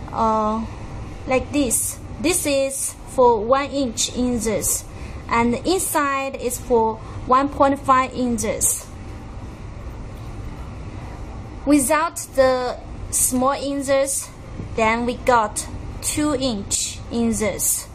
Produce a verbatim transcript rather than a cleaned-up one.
uh, like this. This is for one inch inches, and the inside is for one point five inches. Without the small inches, then we got two inch inches.